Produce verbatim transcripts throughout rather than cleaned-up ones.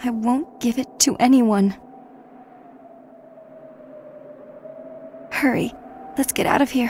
I won't give it to anyone. Hurry, let's get out of here.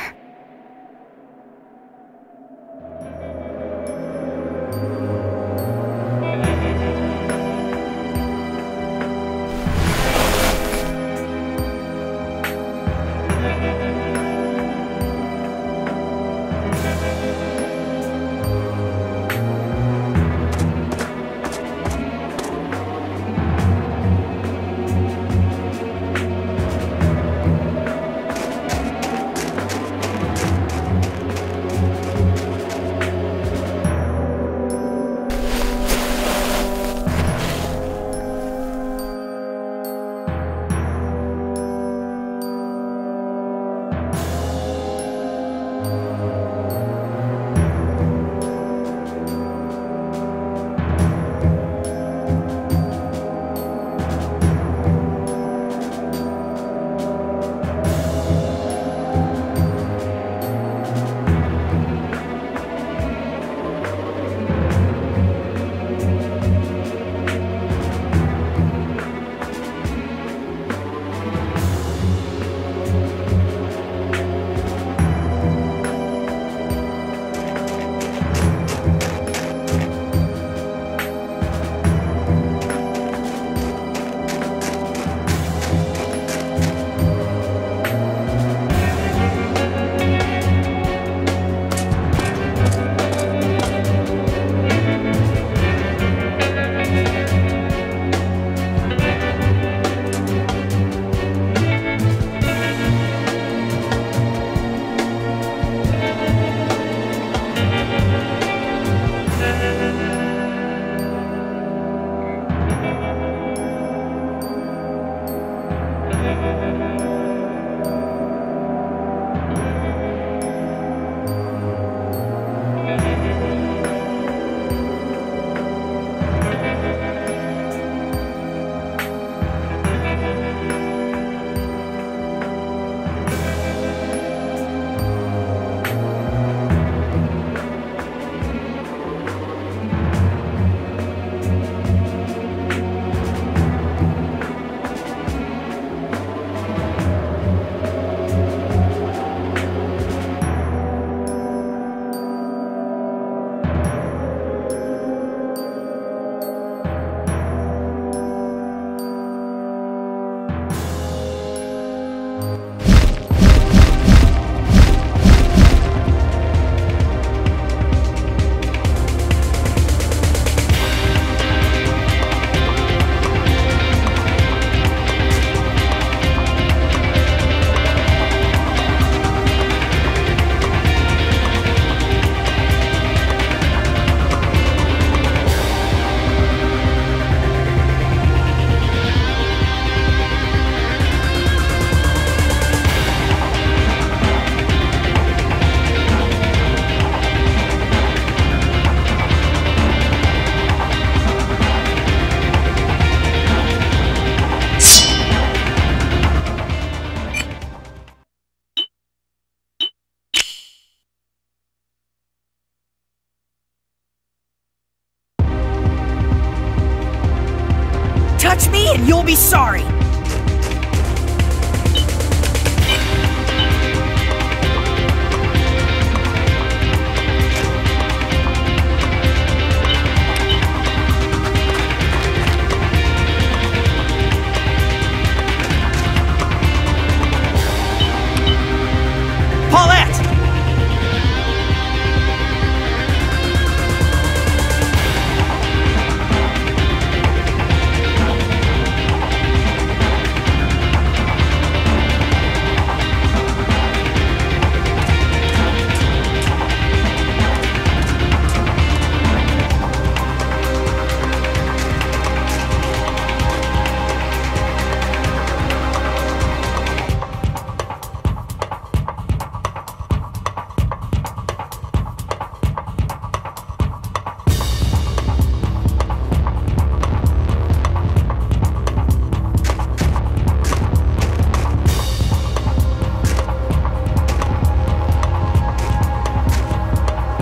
Touch me and you'll be sorry! Paulette!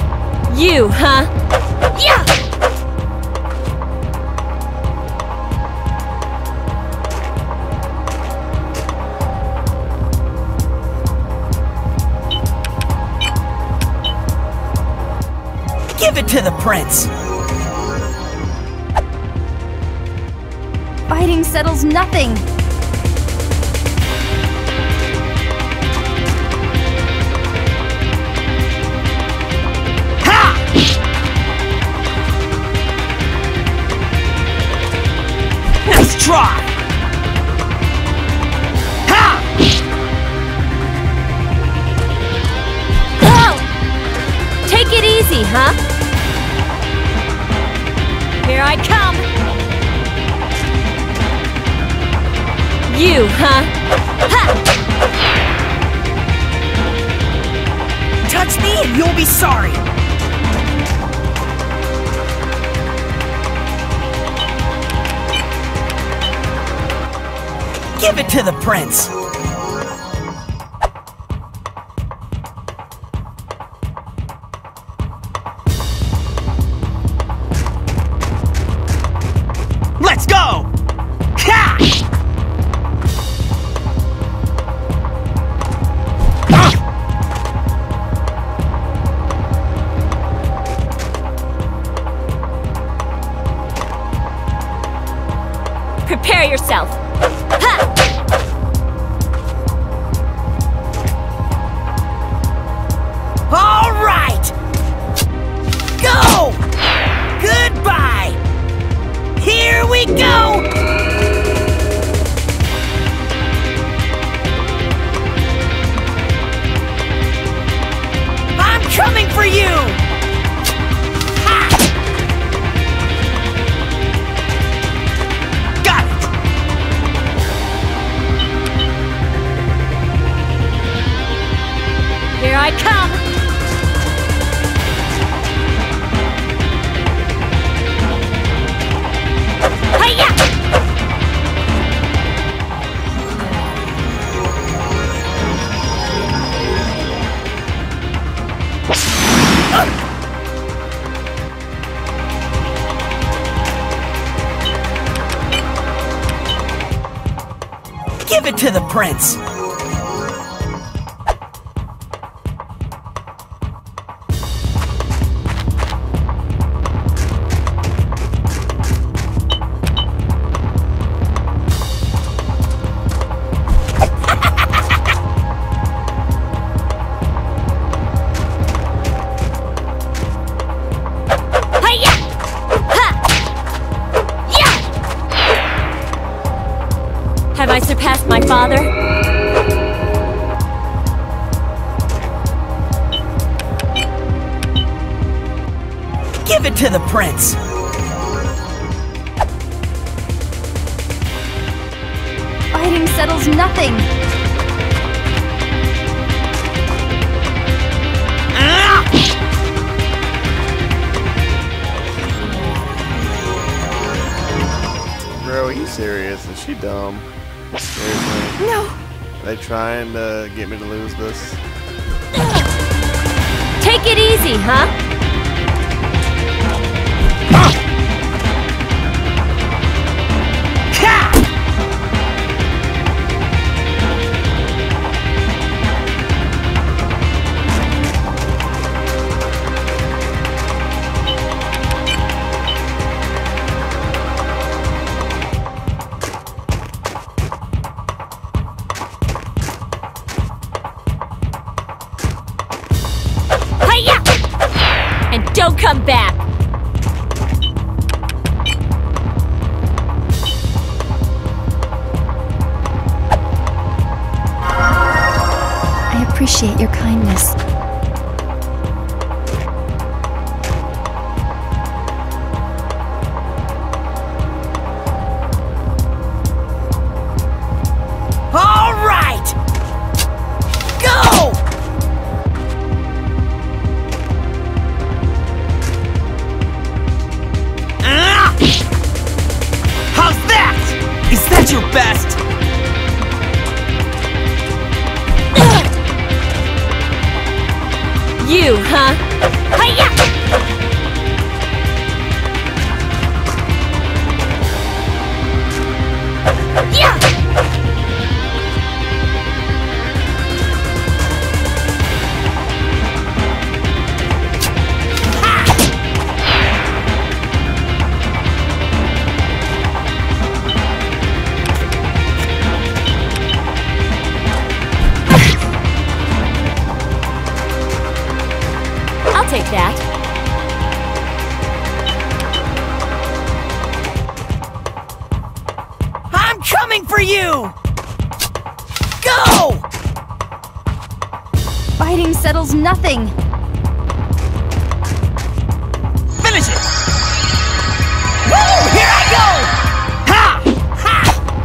You, huh? Yeah! Give it to the prince! Fighting settles nothing! Ha! Nice try! Ha! Oh! Take it easy, huh? Here I come! You, huh? Ha! Touch me and you'll be sorry! Give it to the prince! Let's go! Ha! Prepare yourself! Ha! All right! Go! Goodbye! Here we go! I'm coming for you! Ha! Got it! Here I come! Hi-ya! Give it to the prince! Hi-ya! Ha! Yeah! Have I surpassed my father? Give it to the prince! Fighting settles nothing! Ah! Bro, are you serious? Is she dumb? Seriously? No! Are they trying to get me to lose this? Take it easy, huh? Ha! Hi-ya! And don't come back! I appreciate your kindness. All right! Go! Ah! How's that? Is that your best? You, huh? Hi-ya! Yeah! Ha! I'm coming for you! Go! Fighting settles nothing. Finish it! Woo! Here I go! Ha! Ha!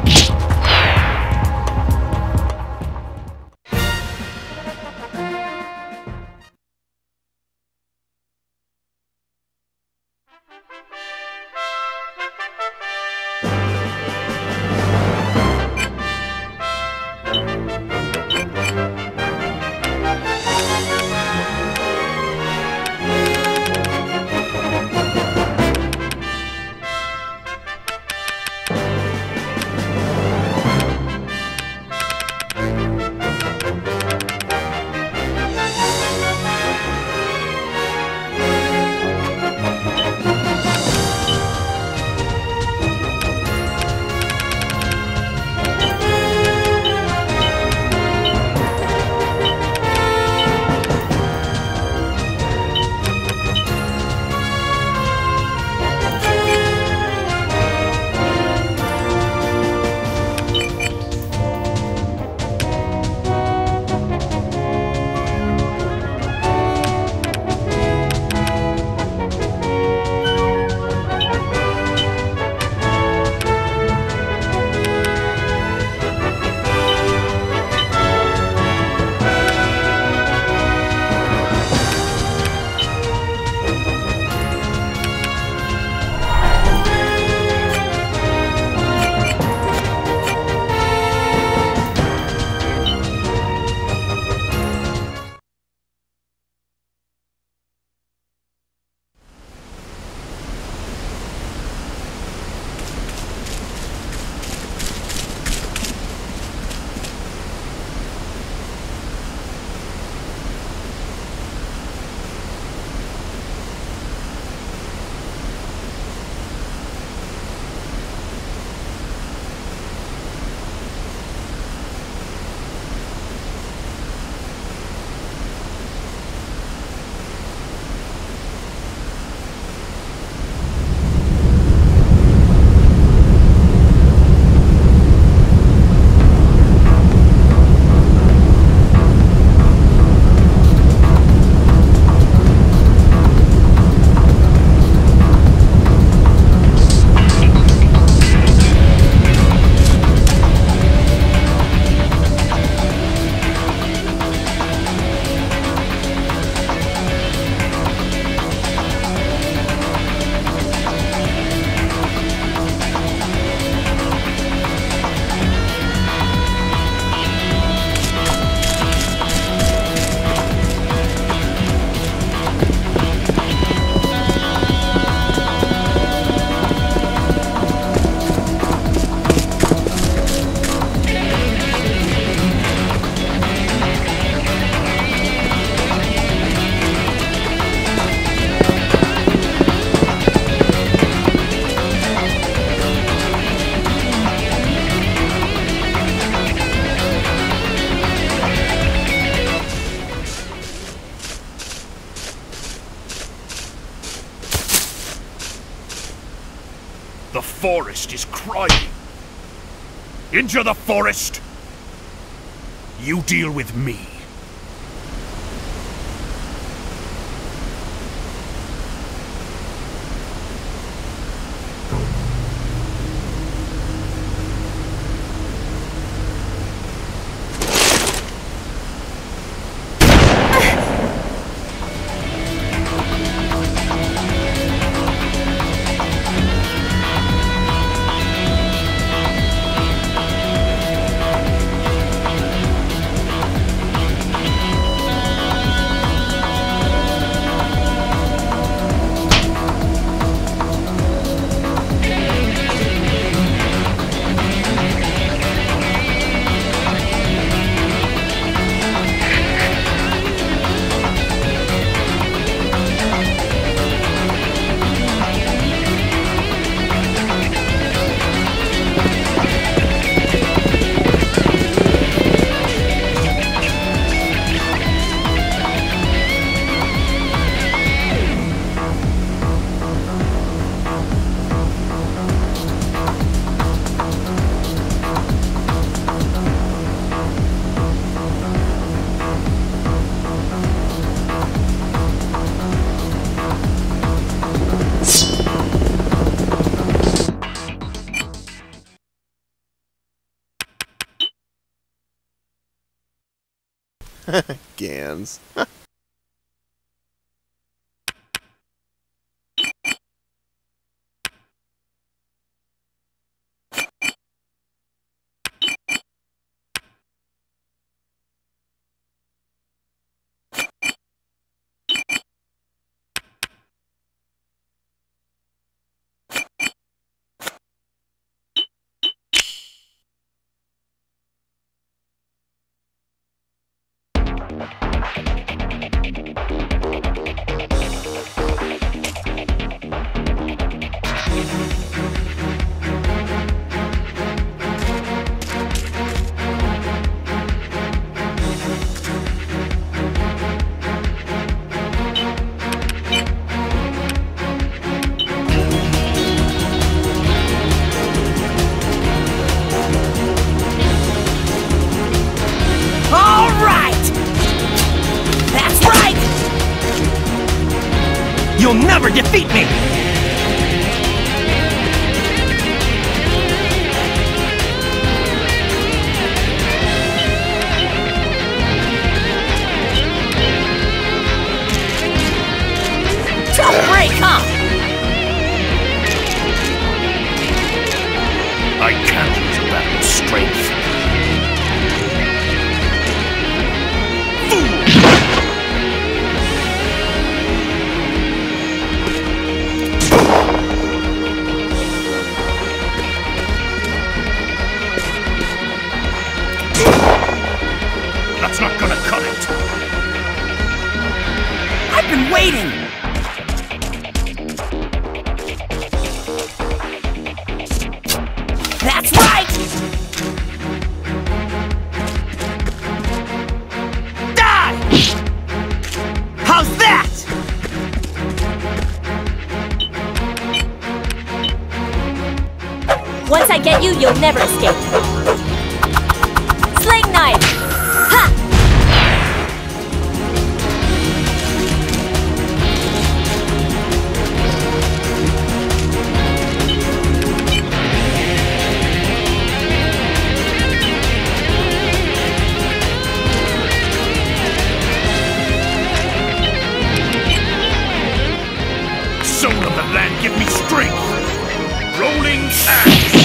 The forest is crying. Into the forest! You deal with me. Gans. You'll never defeat me! Tough break, huh? I can't lose a battle of strength. That's not gonna cut it. I've been waiting! That's right! Die! How's that? Once I get you, you'll never escape. Sling knife! Ha! Soul of the land, give me strength! Rolling axe!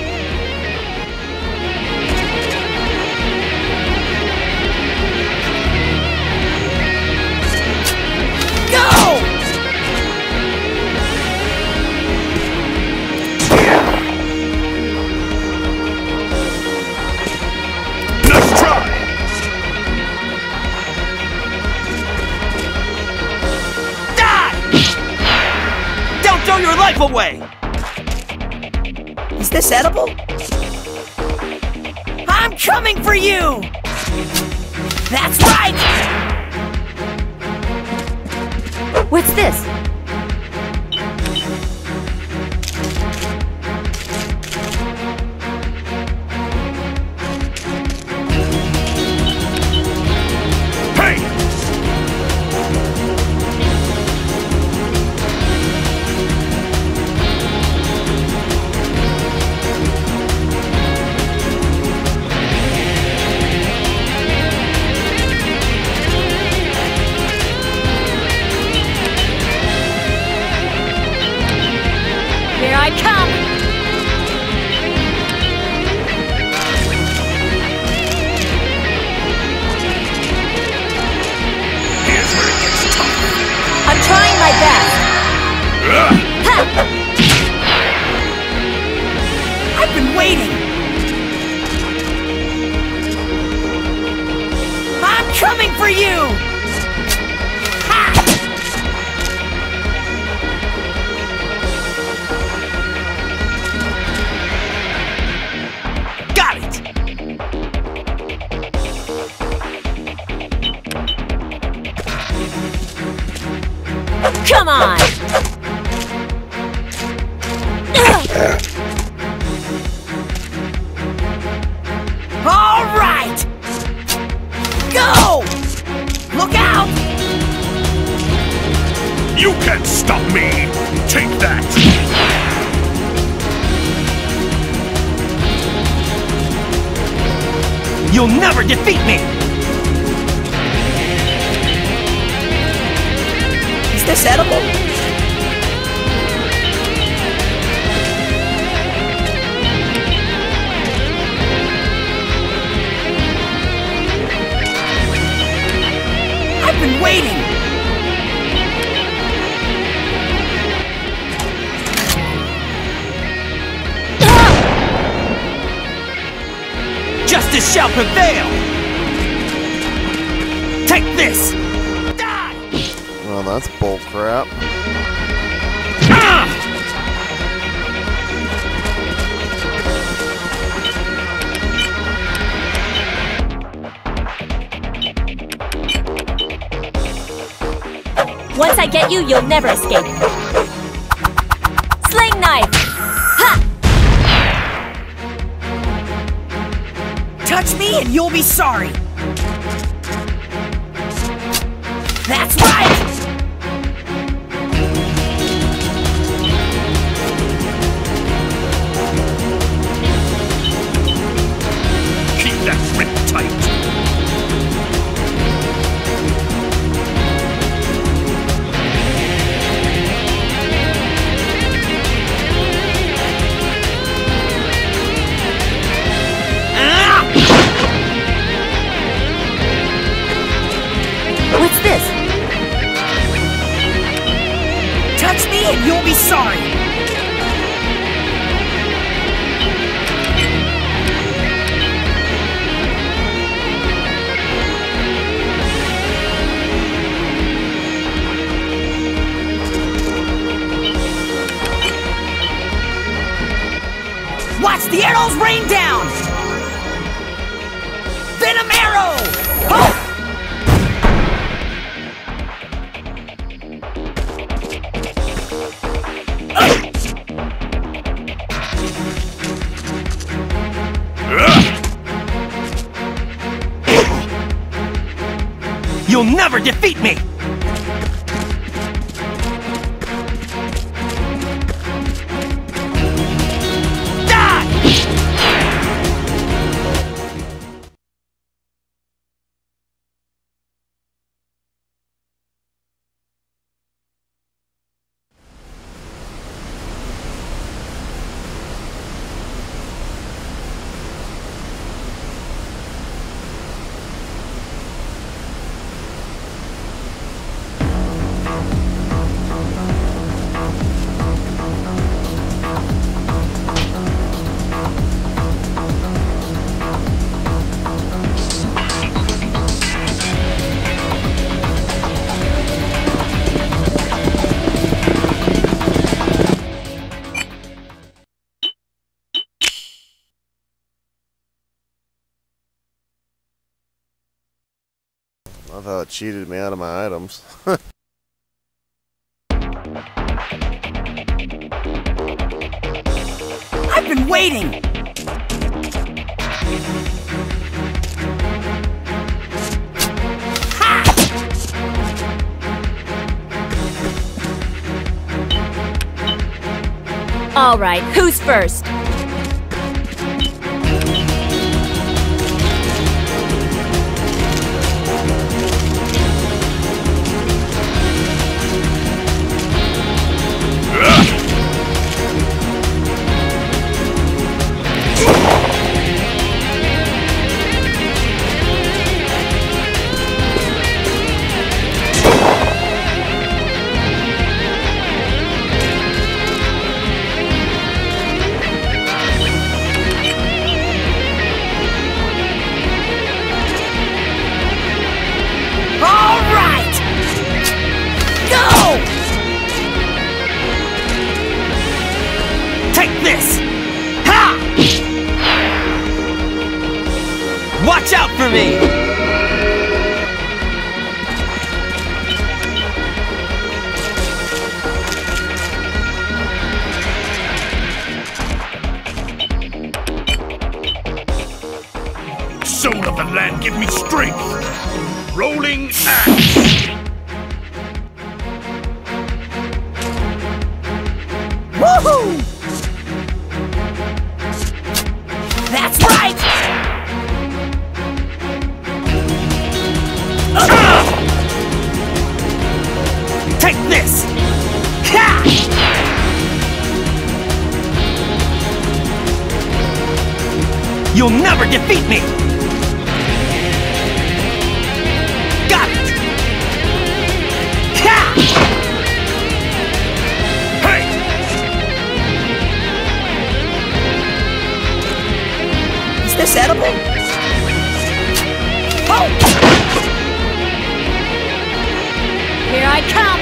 Your life away! Is this edible? I'm coming for you! That's right! What's this? Here I come! Here's where it gets tough. I'm trying my best. Ha! I've been waiting! I'm coming for you! Ha! Got it! Come on! All right! Go! Look out! You can't stop me! Take that! You'll never defeat me! Is this edible? I've been waiting! Justice shall prevail! Take this! Die! Well, that's bullcrap. Ah! Once I get you, you'll never escape. Sling knife! Ha! Touch me and you'll be sorry! That's right! Keep that grip tight. What's this? Touch me and you'll be sorry! Watch the arrows rain down! Venom arrow! Oh! You'll never defeat me! I thought it cheated me out of my items. I've been waiting! All right, who's first? Watch out for me! Soul of the land, give me strength! Rolling axe! Woohoo! That's right! Uh. Take this! You'll never defeat me! Got it! Ha! Hey! Is this edible? Oh! Here I come!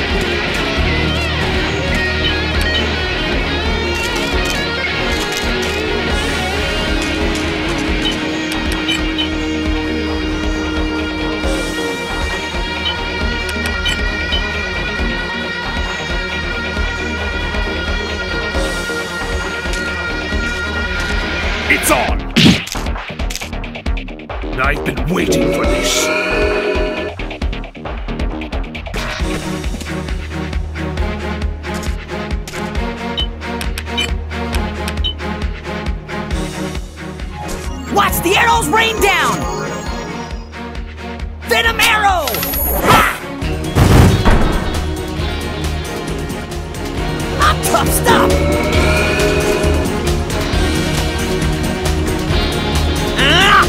It's on! I've been waiting for this. Watch the arrows rain down! Venom arrow! Ha! I'm tough stuff! Ah!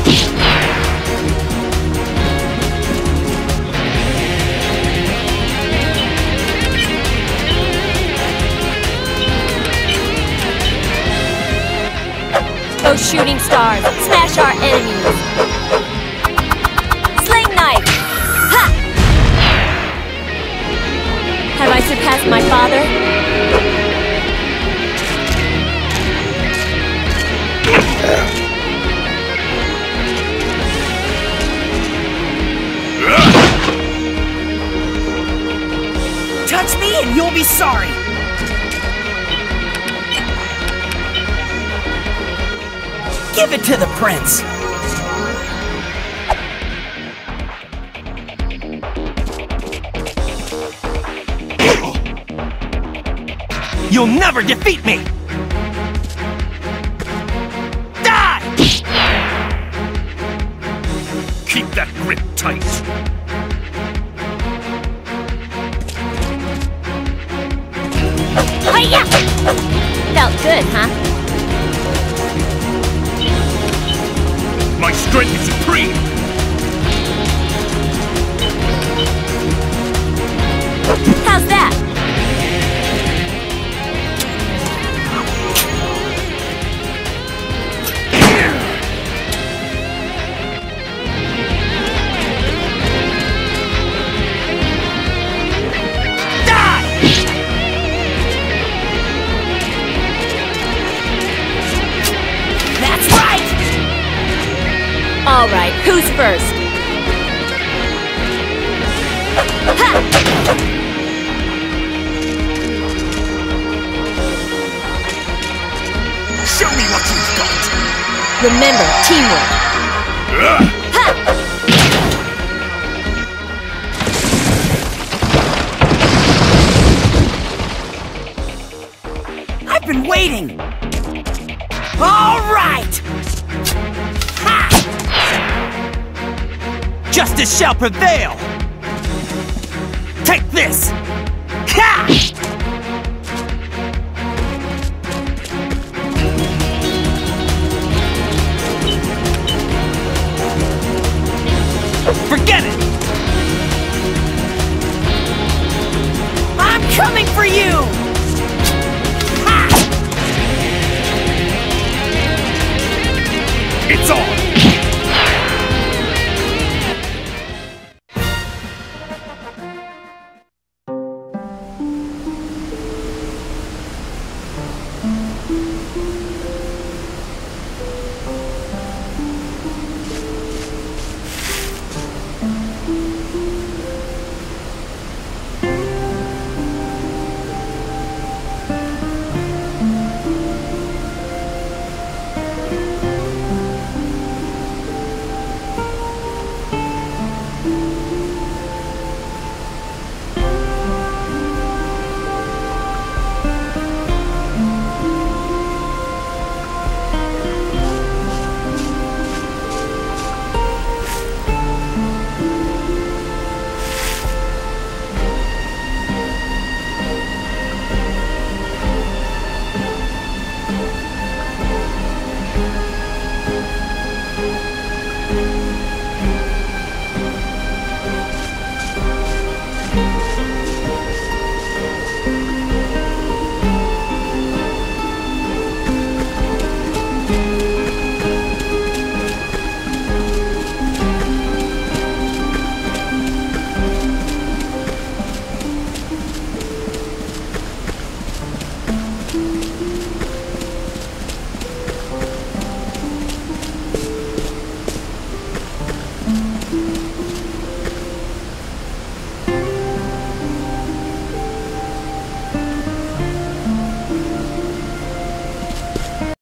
Those shooting stars, smash our enemies! Sling knife! Ha! Have I surpassed my father? Touch me and you'll be sorry! Give it to the prince! You'll never defeat me! Die! Keep that grip tight. Hi-ya! Felt good, huh? My strength is supreme! How's that? All right, who's first? Ha! Show me what you've got! Remember, teamwork. Ugh. Ha! I've been waiting! All right! Ha! Justice shall prevail! Take this! Ha! Forget it! I'm coming for you! Ha! It's on!